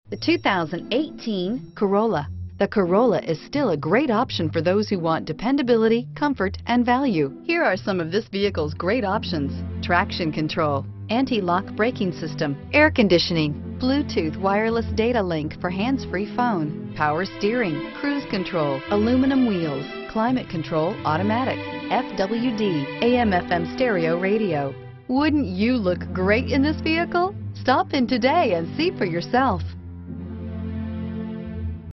The 2018 Corolla. The Corolla is still a great option for those who want dependability, comfort, and value. Here are some of this vehicle's great options: traction control, anti-lock braking system, air conditioning, Bluetooth wireless data link for hands-free phone, power steering, cruise control, aluminum wheels, climate control automatic, FWD, AM/FM stereo radio. Wouldn't you look great in this vehicle? Stop in today and see for yourself.